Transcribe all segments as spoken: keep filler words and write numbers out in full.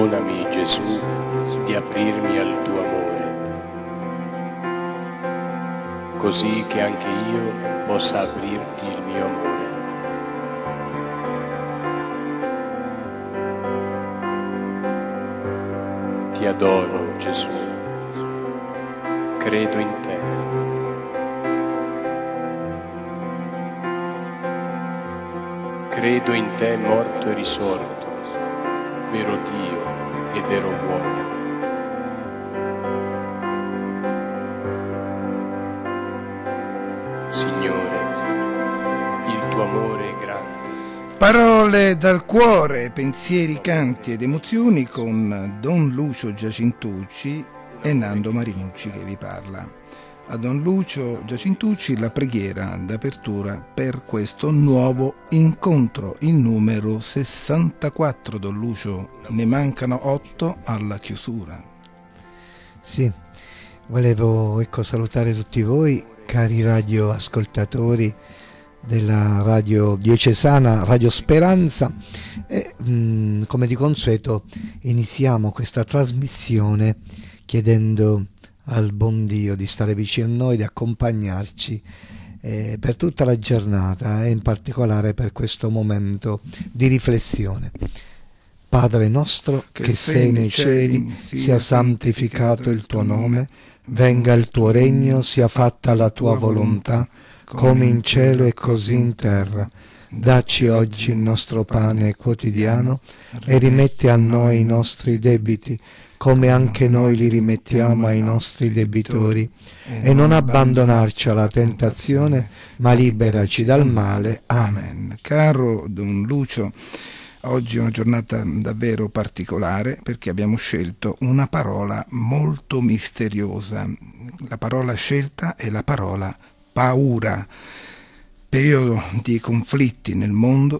Perdonami, Gesù, di aprirmi al tuo amore, così che anche io possa aprirti il mio amore. Ti adoro, Gesù, credo in te. Credo in te morto e risorto, vero Dio e vero uomo. Signore, il tuo amore è grande. Parole dal cuore, pensieri, canti ed emozioni con Don Lucio Giacintucci e Nando Marinucci che vi parla. A Don Lucio Giacintucci la preghiera d'apertura per questo nuovo incontro, il numero sessantaquattro. Don Lucio, ne mancano otto alla chiusura. Sì, volevo ecco, salutare tutti voi, cari radioascoltatori della radio diocesana Radio Speranza e mh, come di consueto iniziamo questa trasmissione chiedendo al buon Dio di stare vicino a noi, di accompagnarci eh, per tutta la giornata e in particolare per questo momento di riflessione. Padre nostro che, che sei nei cieli, sia santificato il tuo nome, venga il tuo regno, sia fatta la tua volontà, come in cielo e così in terra. Dacci oggi il nostro pane quotidiano e rimetti a noi i nostri debiti, come anche noi li rimettiamo ai nostri debitori, e non abbandonarci alla tentazione, ma liberaci dal male. Amen. Caro Don Lucio, oggi è una giornata davvero particolare perché abbiamo scelto una parola molto misteriosa. La parola scelta è la parola paura. Periodo di conflitti nel mondo,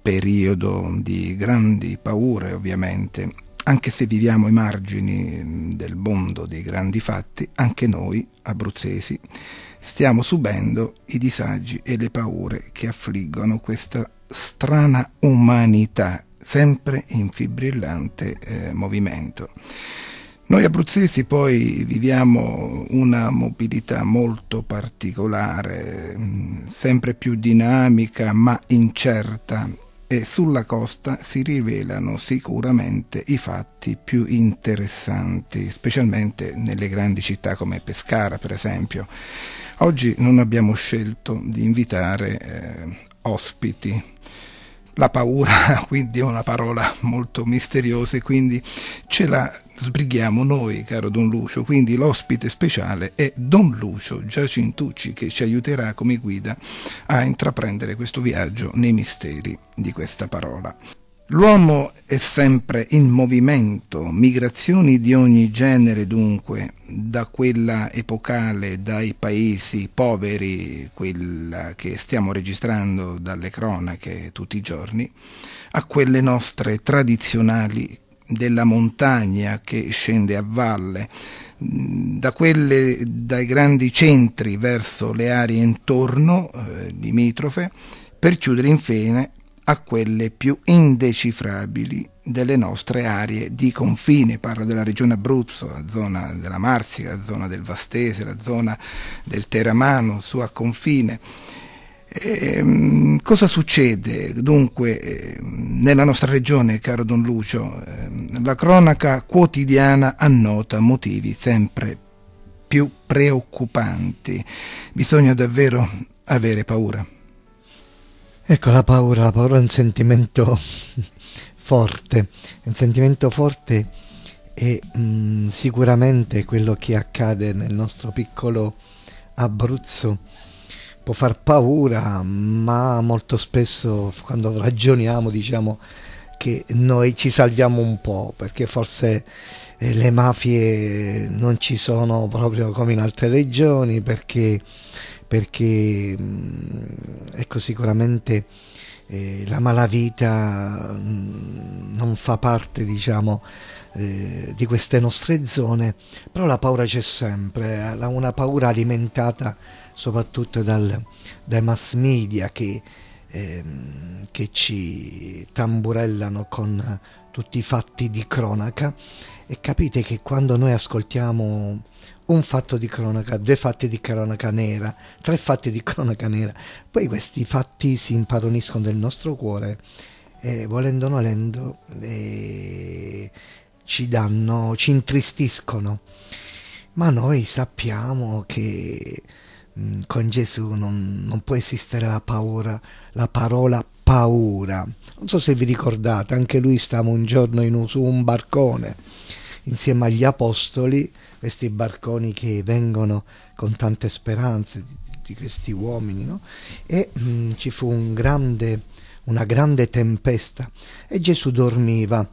periodo di grandi paure ovviamente. Anche se viviamo ai margini del mondo dei grandi fatti, anche noi, abruzzesi, stiamo subendo i disagi e le paure che affliggono questa strana umanità, sempre in fibrillante eh, movimento. Noi abruzzesi poi viviamo una mobilità molto particolare, sempre più dinamica ma incerta, e sulla costa si rivelano sicuramente i fatti più interessanti, specialmente nelle grandi città come Pescara, per esempio. Oggi non abbiamo scelto di invitare eh, ospiti. La paura quindi è una parola molto misteriosa e quindi ce la sbrighiamo noi, caro Don Lucio. Quindi l'ospite speciale è Don Lucio Giacintucci, che ci aiuterà come guida a intraprendere questo viaggio nei misteri di questa parola. L'uomo è sempre in movimento, migrazioni di ogni genere dunque, da quella epocale, dai paesi poveri, quella che stiamo registrando dalle cronache tutti i giorni, a quelle nostre tradizionali della montagna che scende a valle, da quelle dai grandi centri verso le aree intorno, eh, limitrofe, per chiudere infine a quelle più indecifrabili delle nostre aree di confine. Parlo della regione Abruzzo, la zona della Marsica, la zona del Vastese, la zona del Teramano, su a confine. E, cosa succede dunque eh, nella nostra regione, caro Don Lucio? Eh, la cronaca quotidiana annota motivi sempre più preoccupanti. Bisogna davvero avere paura. Ecco, la paura, la paura è un sentimento forte, un sentimento forte e mh, sicuramente quello che accade nel nostro piccolo Abruzzo può far paura, ma molto spesso quando ragioniamo diciamo che noi ci salviamo un po', perché forse eh, le mafie non ci sono proprio come in altre regioni, perché perché ecco sicuramente eh, la malavita mh, non fa parte diciamo eh, di queste nostre zone, però la paura c'è sempre, eh, una paura alimentata soprattutto dal, dai mass media che ehm, che ci tamburellano con tutti i fatti di cronaca, e capite che quando noi ascoltiamo un fatto di cronaca, due fatti di cronaca nera, tre fatti di cronaca nera, poi questi fatti si impadroniscono del nostro cuore e volendo o nolendo eh, ci danno, ci intristiscono. Ma noi sappiamo che mh, con Gesù non, non può esistere la paura, la parola paura. Non so se vi ricordate, anche lui stava un giorno in un, su un barcone insieme agli apostoli, questi barconi che vengono con tante speranze di, di questi uomini, no? E mh, ci fu un grande, una grande tempesta e Gesù dormiva,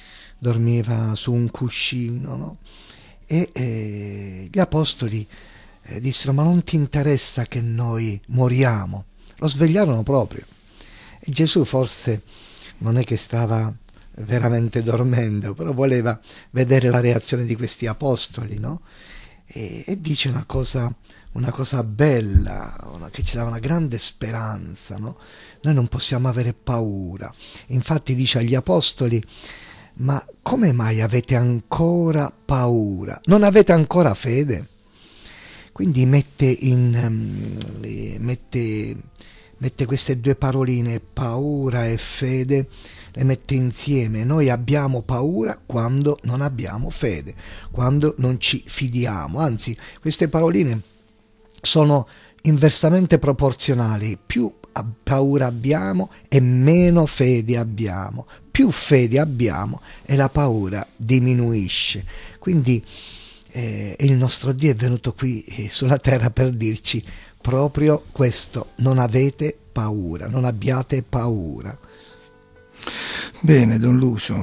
dormiva su un cuscino, no? E eh, gli apostoli eh, dissero: ma non ti interessa che noi moriamo? Lo svegliarono proprio. E Gesù forse non è che stava veramente dormendo, però voleva vedere la reazione di questi apostoli, no? E, e dice una cosa, una cosa bella, una, che ci dà una grande speranza, no? Noi non possiamo avere paura. Infatti dice agli apostoli: ma come mai avete ancora paura? Non avete ancora fede? Quindi mette, in, um, mette, mette queste due paroline, paura e fede, le mette insieme. Noi abbiamo paura quando non abbiamo fede, quando non ci fidiamo. Anzi, queste paroline sono inversamente proporzionali. Più paura abbiamo e meno fede abbiamo. Più fede abbiamo e la paura diminuisce. Quindi eh, il nostro Dio è venuto qui eh, sulla terra per dirci proprio questo: non avete paura, non abbiate paura. Bene, Don Lucio,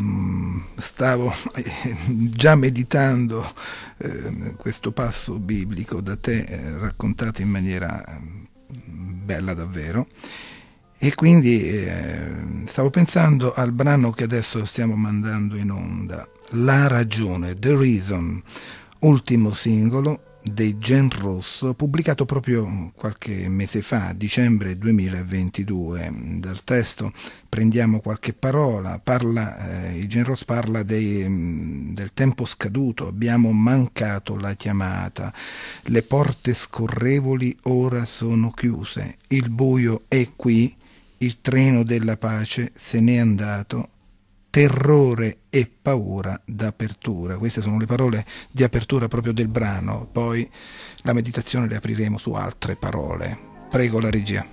stavo già meditando eh, questo passo biblico da te eh, raccontato in maniera bella davvero, e quindi eh, stavo pensando al brano che adesso stiamo mandando in onda, La ragione, The Reason, ultimo singolo dei Gen Rosso, pubblicato proprio qualche mese fa, dicembre duemilaventidue. Dal testo prendiamo qualche parola, parla, eh, i Gen Rosso parla dei, del tempo scaduto, abbiamo mancato la chiamata, le porte scorrevoli ora sono chiuse, il buio è qui, il treno della pace se n'è andato, terrore e paura d'apertura. Queste sono le parole di apertura proprio del brano, poi la meditazione le apriremo su altre parole. Prego la regia.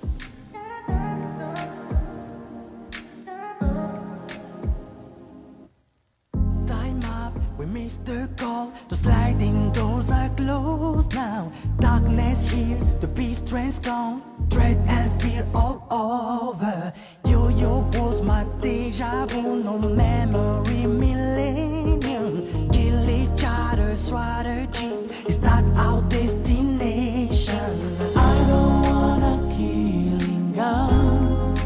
Time up, we missed the call. The sliding doors are closed now. Darkness here, the peace train's gone. Dread and fear all over. Yo-yo was my deja vu, no memory millennium. Kill each other's strategy, is that our destination? I don't wanna killing gun.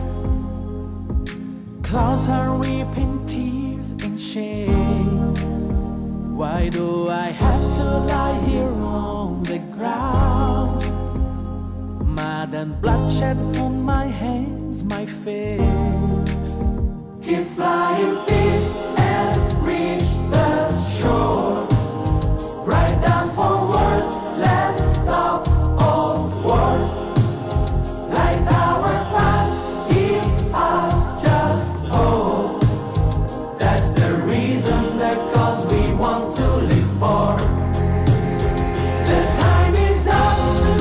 Clouds are weeping tears and shame. Why do I have to lie here on the ground? Mud and bloodshed on my hands, my face. Keep flying peace and reach the shore. Write down for words, let's stop all wars. Light our path, give us just hope. That's the reason, the cause we want to live for. The time is up.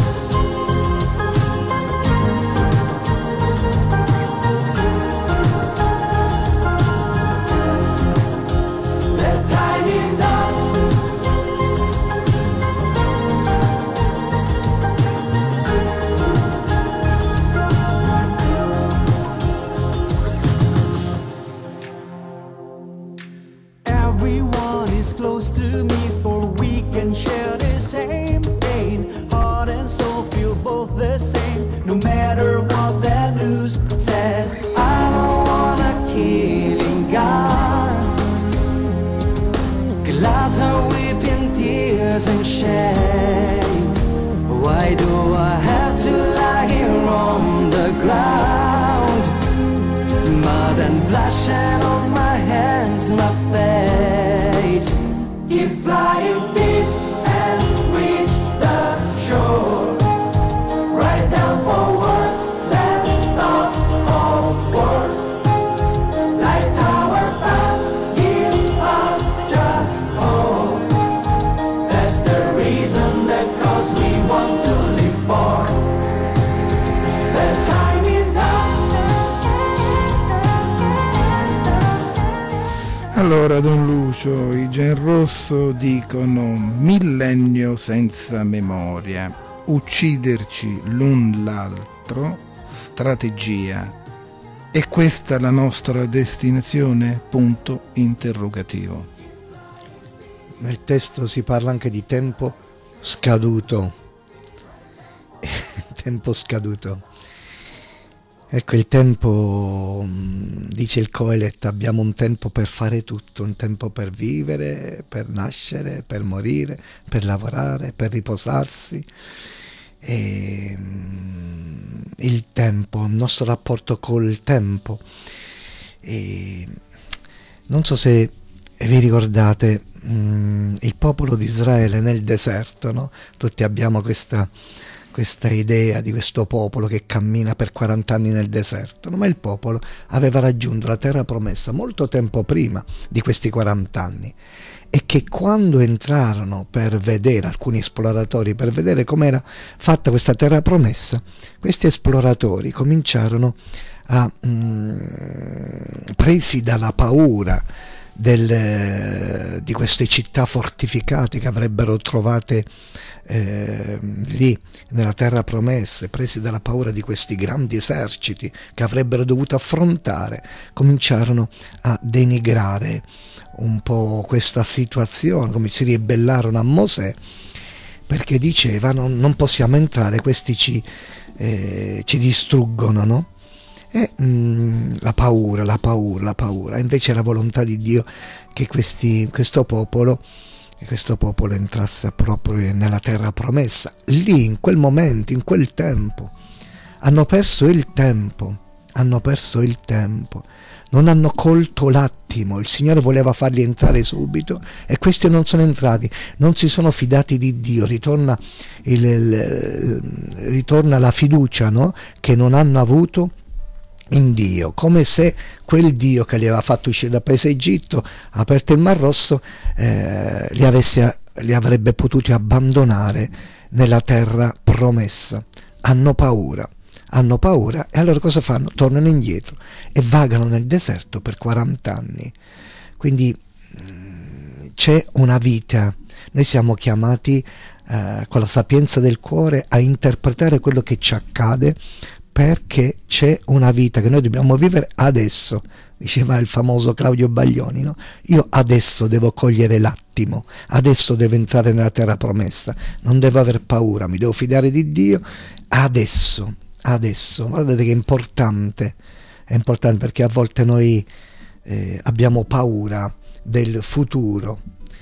Everyone is close to me, for we can share the same pain. Heart and soul feel both the same, no matter what the news says. I don't wanna killing God. Clouds are weeping tears and shame. Why do I have to lie here on the the ground. Mud and blushing on my hands, my face. Keep flying peace and reach the shore. Right down forward, let's stop all wars. Light our path, give us just hope. That's the reason, that cause we want to live for. The time is up. Allora, Don Lucio, i Genrosso dicono millennio senza memoria, ucciderci l'un l'altro, strategia. È questa la nostra destinazione? Punto interrogativo. Nel testo si parla anche di tempo scaduto. Tempo scaduto. Ecco, il tempo, dice il Coelet, abbiamo un tempo per fare tutto, un tempo per vivere, per nascere, per morire, per lavorare, per riposarsi. E il tempo, il nostro rapporto col tempo. E non so se vi ricordate mh, il popolo di Israele nel deserto, no? Tutti abbiamo questa, questa idea di questo popolo che cammina per quaranta anni nel deserto, no? Ma il popolo aveva raggiunto la terra promessa molto tempo prima di questi quaranta anni, e che quando entrarono per vedere, alcuni esploratori, per vedere com'era fatta questa terra promessa, questi esploratori cominciarono a, mh, presi dalla paura del, di queste città fortificate che avrebbero trovate eh, lì nella terra promessa, presi dalla paura di questi grandi eserciti che avrebbero dovuto affrontare, cominciarono a denigrare un po' questa situazione, come si ribellarono a Mosè, perché dicevano non possiamo entrare, questi ci, eh, ci distruggono, no? E mh, la paura, la paura, la paura. Invece è la volontà di Dio che questi, questo popolo, che questo popolo entrasse proprio nella terra promessa. Lì, in quel momento, in quel tempo, hanno perso il tempo, hanno perso il tempo. Non hanno colto l'attimo, il Signore voleva farli entrare subito e questi non sono entrati, non si sono fidati di Dio, ritorna, il, il, ritorna la fiducia, no? Che non hanno avuto in Dio, come se quel Dio che li aveva fatto uscire dal paese Egitto, aperto il Mar Rosso, eh, li, avesse, li avrebbe potuti abbandonare nella terra promessa. Hanno paura. Hanno paura e allora cosa fanno? Tornano indietro e vagano nel deserto per quaranta anni. Quindi mh, c'è una vita. Noi siamo chiamati eh, con la sapienza del cuore a interpretare quello che ci accade, perché c'è una vita che noi dobbiamo vivere adesso. Diceva il famoso Claudio Baglioni, no? Io adesso devo cogliere l'attimo, adesso devo entrare nella terra promessa, non devo aver paura, mi devo fidare di Dio adesso. Adesso, guardate che è importante, è importante perché a volte noi eh, abbiamo paura del futuro,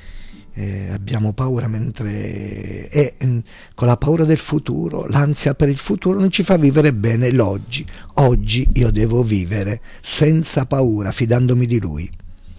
eh, abbiamo paura mentre e eh, con la paura del futuro, l'ansia per il futuro non ci fa vivere bene l'oggi. Oggi io devo vivere senza paura, fidandomi di Lui.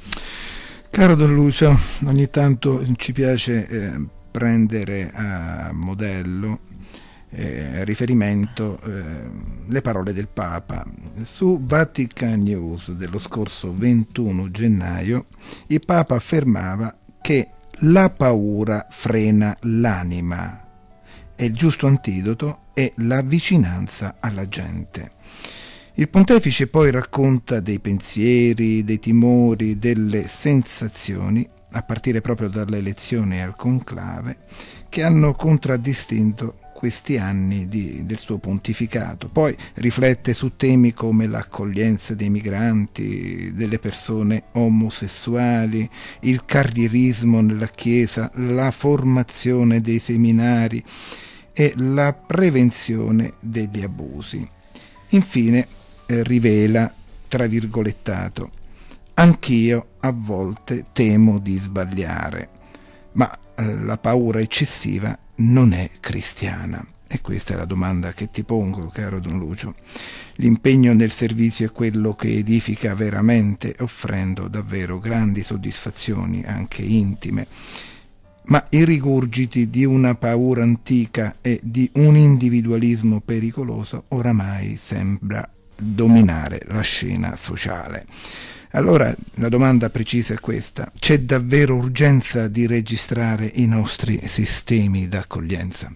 Caro Don Lucio, ogni tanto ci piace eh, prendere a modello Eh, riferimento eh, le parole del Papa. Su Vatican News dello scorso ventuno gennaio il Papa affermava che la paura frena l'anima e il giusto antidoto è la vicinanza alla gente. Il pontefice poi racconta dei pensieri, dei timori, delle sensazioni, a partire proprio dalle elezioni al conclave, che hanno contraddistinto questi anni di, del suo pontificato. Poi riflette su temi come l'accoglienza dei migranti, delle persone omosessuali, il carrierismo nella Chiesa, la formazione dei seminari e la prevenzione degli abusi. Infine eh, rivela, tra virgolettato, anch'io a volte temo di sbagliare, ma eh, la paura eccessiva non è cristiana. E questa è la domanda che ti pongo, caro Don Lucio. L'impegno nel servizio è quello che edifica veramente, offrendo davvero grandi soddisfazioni, anche intime. Ma i rigurgiti di una paura antica e di un individualismo pericoloso oramai sembra dominare la scena sociale. Allora la domanda precisa è questa: c'è davvero urgenza di registrare i nostri sistemi d'accoglienza?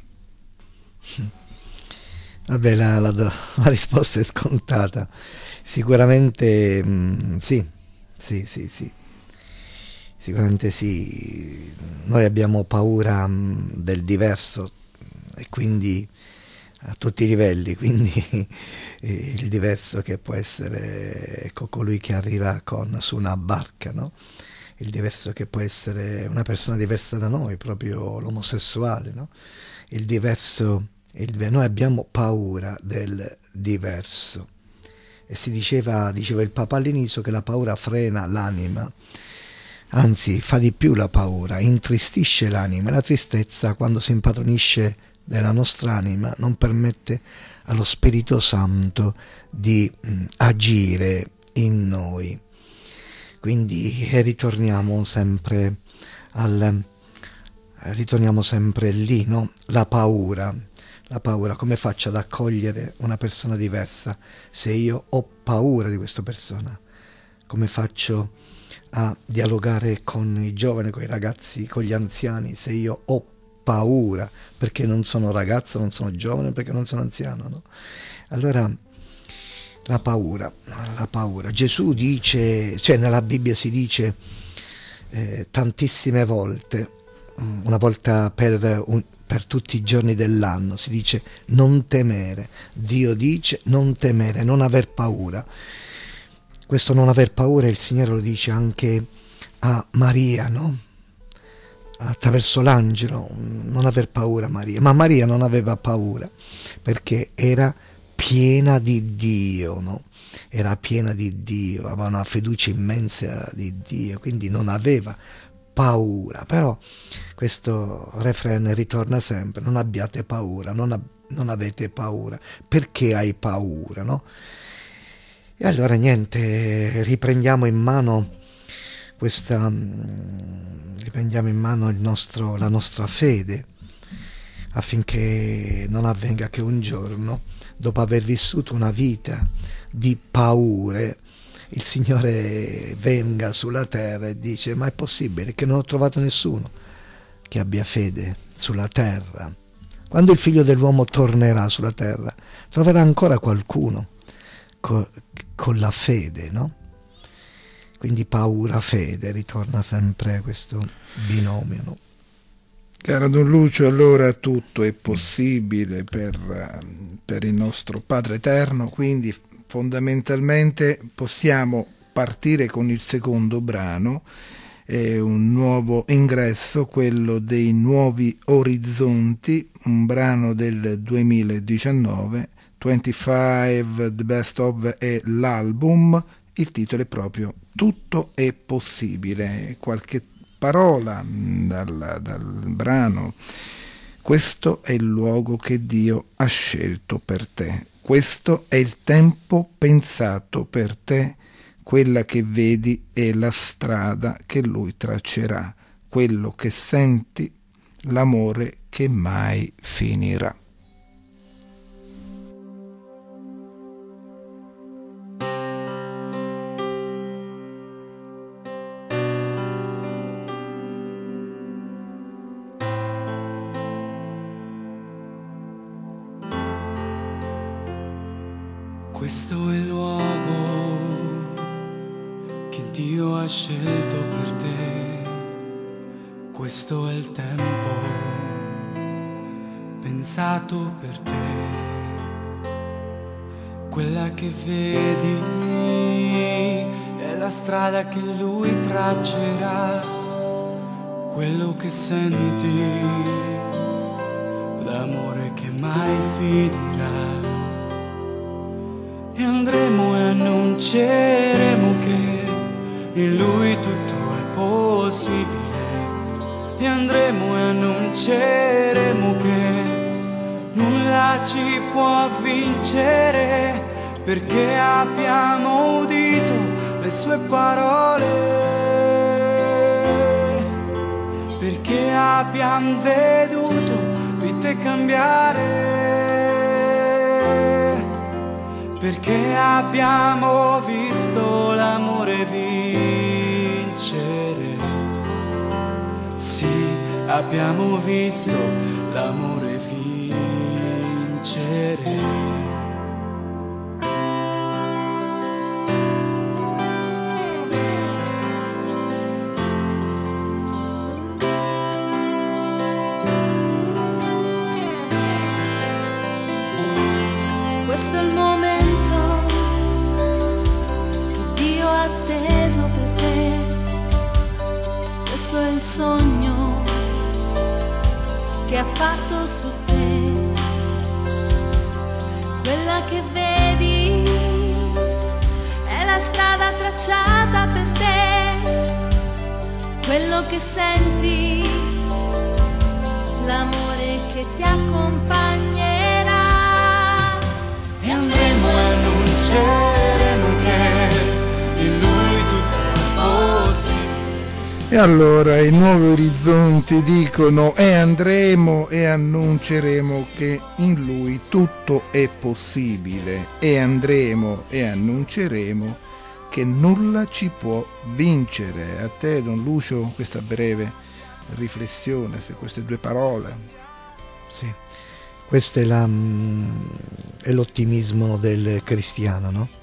Vabbè, la, la, la risposta è scontata. Sicuramente mh, sì, sì, sì, sì. Sicuramente sì. Noi abbiamo paura mh, del diverso, e quindi a tutti i livelli, quindi eh, il diverso che può essere, ecco, colui che arriva con, su una barca, no? Il diverso che può essere una persona diversa da noi, proprio l'omosessuale, no? Il diverso, il, noi abbiamo paura del diverso. E si diceva, diceva il Papa all'inizio, che la paura frena l'anima, anzi fa di più la paura, intristisce l'anima, e la tristezza, quando si impadronisce della nostra anima, non permette allo Spirito Santo di mh, agire in noi. Quindi eh, ritorniamo sempre al eh, ritorniamo sempre lì, no? La paura. La paura, come faccio ad accogliere una persona diversa se io ho paura di questa persona? Come faccio a dialogare con i giovani, con i ragazzi, con gli anziani se io ho paura, perché non sono ragazzo, non sono giovane, perché non sono anziano, no? Allora la paura, la paura. Gesù dice, cioè nella Bibbia si dice eh, tantissime volte, una volta per, un, per tutti i giorni dell'anno, si dice non temere. Dio dice non temere, non aver paura. Questo non aver paura il Signore lo dice anche a Maria, no? Attraverso l'angelo, non aver paura Maria. Ma Maria non aveva paura perché era piena di Dio, no? Era piena di Dio, aveva una fiducia immensa di Dio, quindi non aveva paura. Però questo refrain ritorna sempre: non abbiate paura, non, ab- non avete paura. Perché hai paura, no? E allora niente, riprendiamo in mano questa, riprendiamo in mano il nostro, la nostra fede, affinché non avvenga che un giorno, dopo aver vissuto una vita di paure, il Signore venga sulla terra e dice: ma è possibile che non ho trovato nessuno che abbia fede sulla terra? Quando il Figlio dell'uomo tornerà sulla terra, troverà ancora qualcuno co- con la fede, no? Quindi paura, fede, ritorna sempre questo binomio, no? Caro Don Lucio, allora tutto è possibile per, per il nostro Padre Eterno, quindi fondamentalmente possiamo partire con il secondo brano, è un nuovo ingresso, quello dei Nuovi Orizzonti, un brano del duemiladiciannove, venticinque The Best Of è l'album, il titolo è proprio Tutto è possibile. Qualche parola dal, dal brano: questo è il luogo che Dio ha scelto per te, questo è il tempo pensato per te, quella che vedi è la strada che Lui traccerà, quello che senti, l'amore che mai finirà. Questo è il luogo che Dio ha scelto per te, questo è il tempo pensato per te, quella che vedi è la strada che Lui traccerà, quello che senti, l'amore che mai finirà. E andremo e annunceremo che in Lui tutto è possibile. E andremo e annunceremo che nulla nulla ci può vincere, perché abbiamo udito le sue parole, perché abbiamo veduto vite cambiare, perché abbiamo visto l'amore vincere. Sì, abbiamo visto l'amore vincere. Questo è il momento che Dio ha atteso per te, questo è il sogno che ha fatto su te, quella che vedi è la strada tracciata per te, quello che senti, l'amore che ti accompagnerà. E andremo e annunceremo che in Lui tutto è possibile. E allora i nuovi orizzonti dicono: e andremo e annunceremo che in Lui tutto è possibile, e andremo e annunceremo che nulla ci può vincere. A te, Don Lucio, questa breve riflessione su queste due parole. Sì. Questo è, la, è l'ottimismo del cristiano, no?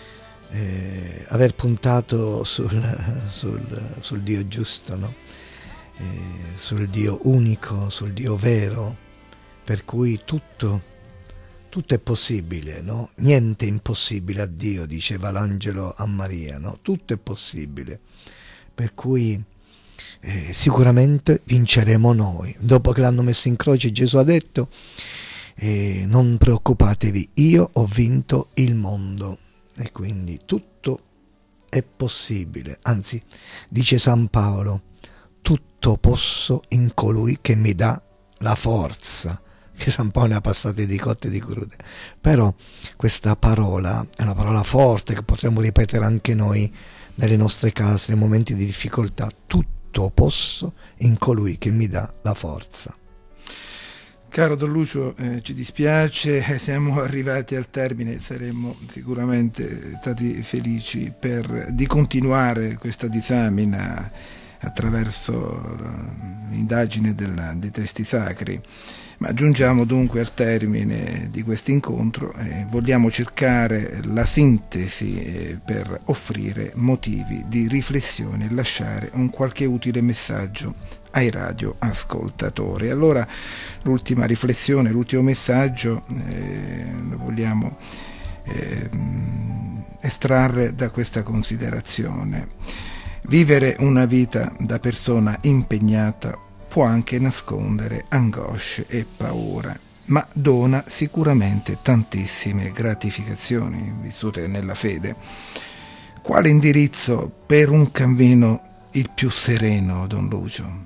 Eh, aver puntato sul, sul, sul Dio giusto, no? Eh, sul Dio unico, sul Dio vero, per cui tutto, tutto è possibile, no? Niente è impossibile a Dio, diceva l'angelo a Maria, no? Tutto è possibile, per cui eh, sicuramente vinceremo noi. Dopo che l'hanno messo in croce, Gesù ha detto: eh, non preoccupatevi, io ho vinto il mondo. E quindi tutto è possibile, anzi dice San Paolo: tutto posso in colui che mi dà la forza. Che San Paolo ne ha passate di cotte e di crude, però questa parola è una parola forte che potremmo ripetere anche noi nelle nostre case, nei momenti di difficoltà. Tutto posso in colui che mi dà la forza. Caro Don Lucio, eh, ci dispiace, eh, siamo arrivati al termine, saremmo sicuramente stati felici per, di continuare questa disamina attraverso l'indagine della, dei testi sacri, ma giungiamo dunque al termine di questo incontro e vogliamo cercare la sintesi eh, per offrire motivi di riflessione e lasciare un qualche utile messaggio ai radioascoltatori. Allora l'ultima riflessione, l'ultimo messaggio eh, lo vogliamo eh, estrarre da questa considerazione. Vivere una vita da persona impegnata può anche nascondere angosce e paura, ma dona sicuramente tantissime gratificazioni vissute nella fede. Quale indirizzo per un cammino il più sereno, Don Lucio?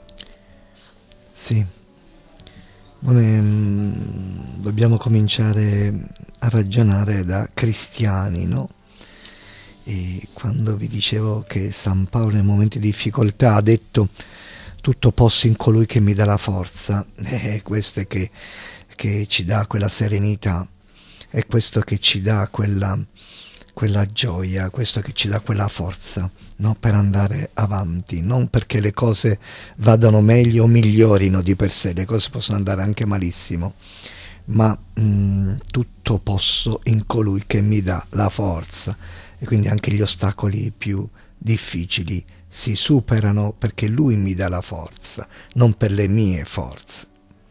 Sì, noi mh, dobbiamo cominciare a ragionare da cristiani, no? E quando vi dicevo che San Paolo nei momenti di difficoltà ha detto: tutto posso in colui che mi dà la forza, è questo che, che ci dà quella serenità, è questo che ci dà quella, quella gioia, questo che ci dà quella forza, no? Per andare avanti, non perché le cose vadano meglio o migliorino di per sé, le cose possono andare anche malissimo, ma mh, tutto posso in colui che mi dà la forza, e quindi anche gli ostacoli più difficili si superano perché lui mi dà la forza, non per le mie forze.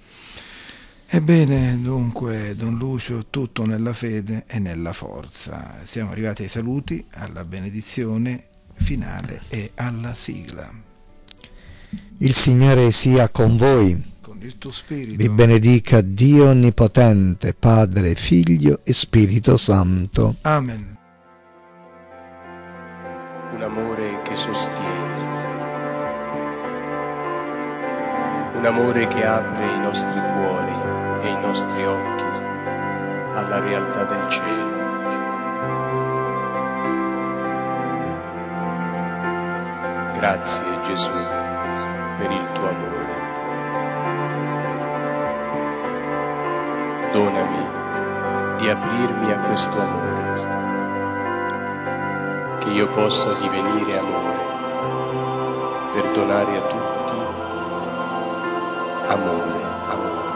Ebbene, dunque, Don Lucio, tutto nella fede e nella forza. Siamo arrivati ai saluti, alla benedizione finale e alla sigla. Il Signore sia con voi. Con il tuo spirito. Vi benedica Dio Onnipotente, Padre, Figlio e Spirito Santo. Amen. Un amore che sostiene, un amore che apre i nostri cuori e i nostri occhi alla realtà del cielo. Grazie Gesù per il tuo amore. Donami di aprirmi a questo amore, che io possa divenire amore, per donare a tutti amore, amore.